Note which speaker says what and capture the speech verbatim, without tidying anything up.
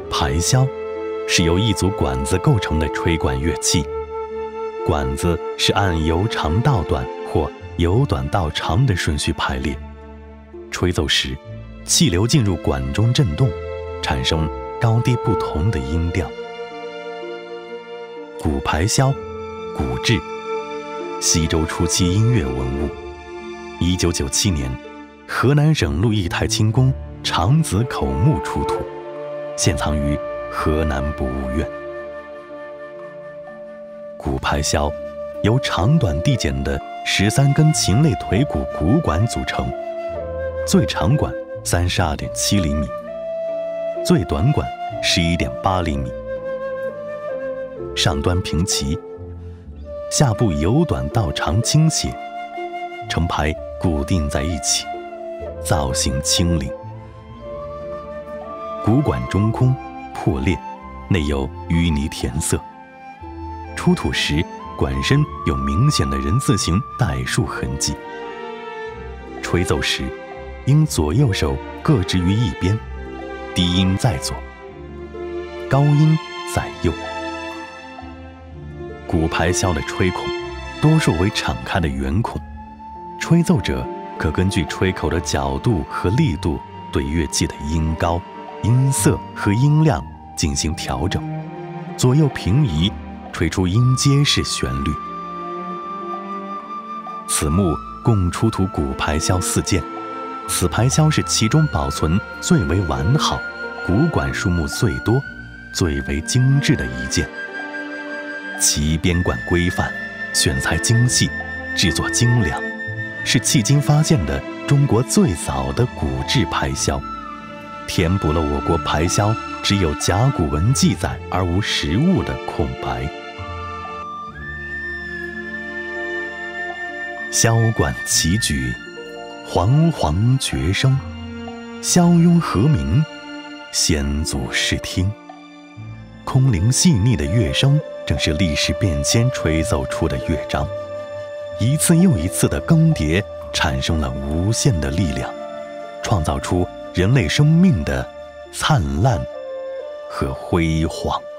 Speaker 1: 排箫是由一组管子构成的吹管乐器，管子是按由长到短或由短到长的顺序排列，吹奏时，气流进入管中振动，产生高低不同的音调。古排箫，古制，西周初期音乐文物。一九九七年，河南省鹿邑太清宫长子口墓出土，现藏于河南博物院。古排箫由长短递减的十三根禽类腿骨骨管组成，最长管三十二点七厘米，最短管十一点八厘米。上端平齐，下部由短到长倾斜，成排固定在一起，造型轻灵。骨管中空破裂，内有淤泥填色。出土时，管身有明显的人字形带竖痕迹。吹奏时，应左右手各置于一边，低音在左，高音在右。古排箫的吹孔多数为敞开的圆孔，吹奏者可根据吹口的角度和力度，对乐器的音高、音色和音量进行调整，左右平移，吹出音阶式旋律。此墓共出土古排箫四件，此排箫是其中保存最为完好、骨管数目最多、最为精致的一件。其编管规范，选材精细，制作精良，是迄今发现的中国最早的古制排箫，填补了我国排箫只有甲骨文记载而无实物的空白。箫管齐举，煌煌绝声，箫雍和鸣，先祖视听。空灵细腻的乐声，正是历史变迁吹奏出的乐章，一次又一次的更迭，产生了无限的力量，创造出人类生命的灿烂和辉煌。